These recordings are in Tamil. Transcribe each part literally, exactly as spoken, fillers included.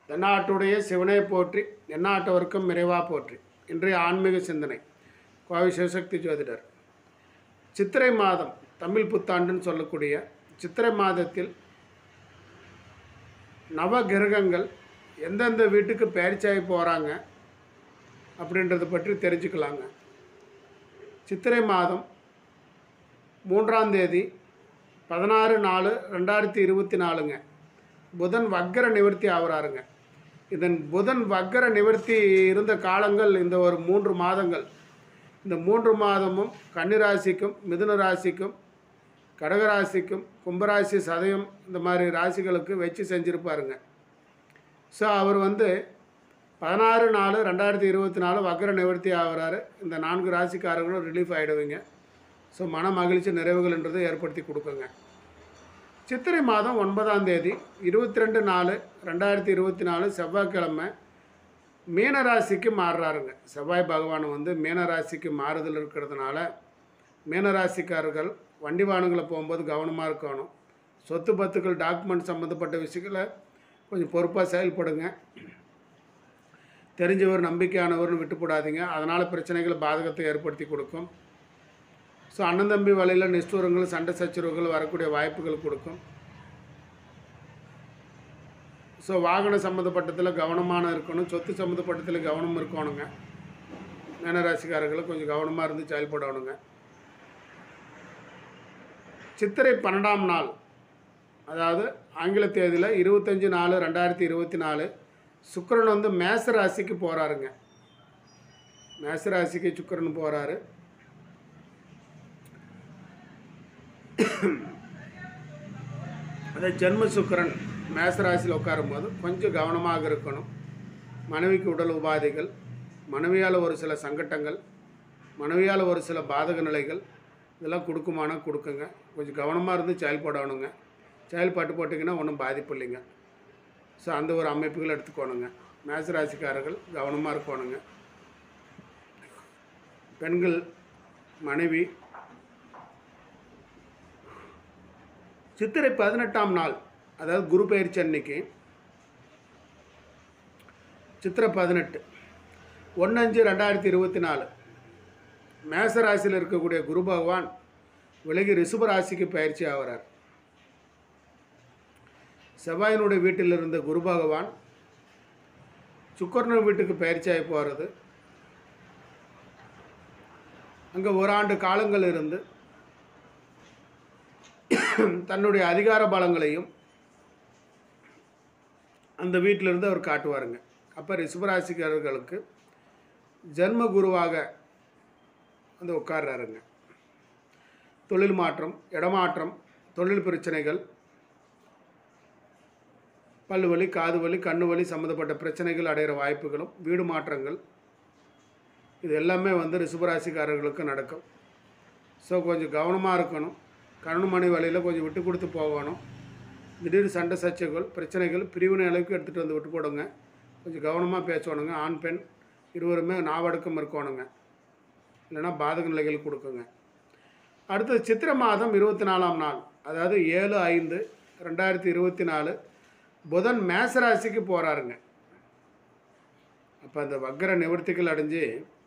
தென்னாட்டுடைய சிவனை போற்றி எந்நாட்டவர்க்கும் இறைவா போற்றி. இன்றைய ஆன்மீக சிந்தனை கோவை சிவசக்தி ஜோதிடர். சித்திரை மாதம் தமிழ் புத்தாண்டுன்னு சொல்லக்கூடிய சித்திரை மாதத்தில் நவ கிரகங்கள் எந்தெந்த வீட்டுக்கு பெயர்ச்சியாகி போகிறாங்க அப்படின்றத பற்றி தெரிஞ்சுக்கலாங்க. சித்திரை மாதம் மூன்றாம் தேதி பதினாறு நாலு ரெண்டாயிரத்தி இருபத்தி நாலுங்க புதன் வக்கர நிவர்த்தி ஆகிறாருங்க. இதன் புதன் வக்கர நிவர்த்தி இருந்த காலங்கள் இந்த ஒரு மூன்று மாதங்கள். இந்த மூன்று மாதமும் கன்னிராசிக்கும் மிதுன ராசிக்கும் கடகராசிக்கும் கும்பராசி சதயம் இந்த மாதிரி ராசிகளுக்கு வச்சு செஞ்சுருப்பாருங்க. ஸோ அவர் வந்து பதினாறு நாலு ரெண்டாயிரத்தி இருபத்தி நாலு வக்கர நிவர்த்தி ஆகிறாரு. இந்த நான்கு ராசிக்காரர்களும் ரிலீஃப் ஆகிடுவீங்க. ஸோ மன மகிழ்ச்சி நிறைவுகள்ன்றதை ஏற்படுத்தி கொடுக்குங்க. சித்திரை மாதம் ஒன்பதாம் தேதி இருபத்தி ரெண்டு நாலு ரெண்டாயிரத்தி இருபத்தி நாலு செவ்வாய்க்கிழமை மீனராசிக்கு மாறுறாருங்க. செவ்வாய் பகவான் வந்து மீனராசிக்கு மாறுதல் இருக்கிறதுனால மீனராசிக்காரர்கள் வண்டி வாகனங்களை போகும்போது கவனமாக இருக்கணும். சொத்து பத்துக்கள் டாக்குமெண்ட் சம்மந்தப்பட்ட விஷயங்களை கொஞ்சம் பொறுப்பாக செயல்படுங்க. தெரிஞ்சவர் நம்பிக்கையானவர்னு விட்டு போடாதீங்க. அதனால் பிரச்சனைகளை பாதகத்தை ஏற்படுத்தி கொடுக்கும். ஸோ அண்ணன் தம்பி வழியில் நிஷ்டூரங்கள் சண்டை சச்சரவுகள் வரக்கூடிய வாய்ப்புகள் கொடுக்கும். ஸோ வாகன சம்மந்தப்பட்டத்தில் கவனமான இருக்கணும். சொத்து சம்மந்தப்பட்டத்தில் கவனம் இருக்கணுங்க. மீனராசிக்காரர்கள் கொஞ்சம் கவனமாக இருந்து செயல்படணுங்க. சித்திரை பன்னெண்டாம் நாள், அதாவது ஆங்கில தேதியில் இருபத்தஞ்சி நாலு ரெண்டாயிரத்தி இருபத்தி நாலு சுக்கிரன் வந்து மேச ராசிக்கு போகிறாருங்க. மேச ராசிக்கு சுக்கிரன் போகிறாரு. அதே ஜென்ம சுக்கிரன் மேசராசியில் உட்காரும்போது கொஞ்சம் கவனமாக இருக்கணும். மனைவிக்கு உடல் உபாதைகள், மனைவியால் ஒரு சில சங்கட்டங்கள், மனைவியால் ஒரு சில பாதக நிலைகள் இதெல்லாம் கொடுக்குமானா கொடுக்குங்க. கொஞ்சம் கவனமாக இருந்து செயல்படணுங்க. செயல்பட்டு போட்டிங்கன்னா ஒன்றும் பாதிப்பு இல்லைங்க. ஸோ அந்த ஒரு அமைப்புகள் எடுத்துக்கணுங்க. மேசராசிக்காரர்கள் கவனமாக இருக்கணுங்க. பெண்கள் மனைவி சித்திரை பதினெட்டாம் நாள், அதாவது குரு பெயர்ச்சி அன்னைக்கு சித்திரை பதினெட்டு ஒன்று அஞ்சு ரெண்டாயிரத்தி இருபத்தி நாலு மேசராசியில் இருக்கக்கூடிய குரு பகவான் விலகி ரிஷப ராசிக்கு பயிற்சி ஆகிறார். செவ்வாயினுடைய வீட்டில் இருந்த குரு பகவான் சுக்கிரன் வீட்டுக்கு பயிற்சி ஆகி போகிறது. அங்கே ஒரு ஆண்டு காலங்கள் இருந்து தன்னுடைய அதிகார பலங்களையும் அந்த வீட்டிலிருந்து அவர் காட்டுவாருங்க. அப்போ ரிஷபராசிக்காரர்களுக்கு ஜென்ம குருவாக வந்து உட்கார்றாருங்க. தொழில் மாற்றம், இடமாற்றம், தொழில் பிரச்சனைகள், பல்லு வலி, காது வலி, கண்ணு வலி சம்மந்தப்பட்ட பிரச்சனைகள் அடைகிற வாய்ப்புகளும், வீடு மாற்றங்கள், இது எல்லாமே வந்து ரிஷபராசிக்காரர்களுக்கு நடக்கும். ஸோ கொஞ்சம் கவனமாக இருக்கணும். கணவன் மனைவி வழியில் கொஞ்சம் விட்டு கொடுத்து போகணும். திடீர் சண்டை சச்சைகள் பிரச்சனைகள் பிரிவினை அளவுக்கு எடுத்துகிட்டு வந்து விட்டு போடுங்க. கொஞ்சம் கவனமாக பேசணுங்க. ஆண் பெண் இருவருமே நாவடக்கம் இருக்கணுங்க. இல்லைன்னா பாதக நிலைகள் கொடுக்குங்க. அடுத்தது சித்திரை மாதம் இருபத்தி நாலாம் நாள், அதாவது ஏழு ஐந்து ரெண்டாயிரத்தி இருபத்தி நாலு புதன் மேசராசிக்கு போகிறாருங்க. அப்போ அந்த வக்கர நிவர்த்திகள் அடைஞ்சு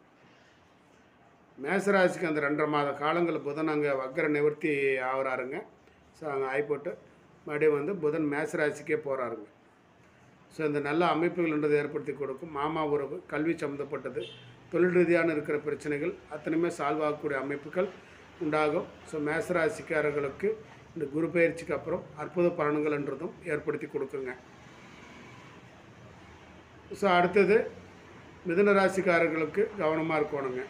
மேசராசிக்கு அந்த ரெண்டரை மாத காலங்கள் புதன் அங்கே வக்கர நிவர்த்தி ஆகிறாருங்க. ஸோ அங்கே ஆய்போட்டு மறுபடியும் வந்து புதன் மேசராசிக்கே போகிறாருங்க. ஸோ இந்த நல்ல அமைப்புகள்ன்றதை ஏற்படுத்தி கொடுக்கும். மாமா உறவு, கல்வி சம்மந்தப்பட்டது, தொழில் ரீதியான இருக்கிற பிரச்சனைகள் அத்தனையுமே சால்வ் ஆகக்கூடிய அமைப்புகள் உண்டாகும். ஸோ மேசராசிக்காரர்களுக்கு இந்த குரு பயிற்சிக்கு அப்புறம் அற்புத பலன்கள்ன்றதும் ஏற்படுத்தி கொடுக்குங்க. ஸோ அடுத்தது மிதுன ராசிக்காரர்களுக்கு கவனமாக இருக்கணுங்க.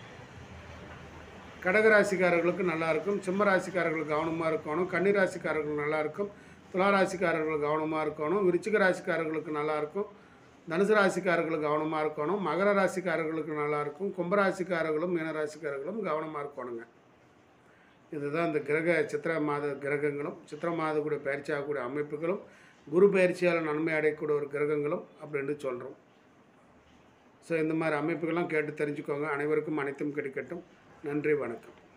கடகராசிக்காரர்களுக்கு நல்லாயிருக்கும். சிம்ம ராசிக்காரர்களுக்கு கவனமாக இருக்கணும். கன்னிராசிக்காரர்கள் நல்லாயிருக்கும். துளாராசிக்காரர்கள் கவனமாக இருக்கணும். விருச்சிக ராசிக்காரர்களுக்கு நல்லாயிருக்கும். தனுசு ராசிக்காரர்களுக்கு கவனமாக இருக்கணும். மகர ராசிக்காரர்களுக்கு நல்லாயிருக்கும். கும்பராசிக்காரர்களும் மீனராசிக்காரர்களும் கவனமாக இருக்கணுங்க. இதுதான் இந்த கிரக சித்திரை மாத கிரகங்களும் சித்திரை மாத கூட பயிற்சி ஆகக்கூடிய அமைப்புகளும் குரு பயிற்சியால் நன்மை அடையக்கூடிய ஒரு கிரகங்களும் அப்படின்ட்டு சொல்கிறோம். ஸோ இந்த மாதிரி அமைப்புகள்லாம் கேட்டு தெரிஞ்சுக்கோங்க. அனைவருக்கும் அனைத்தும் கிடைக்கட்டும். நன்றி, வணக்கம்.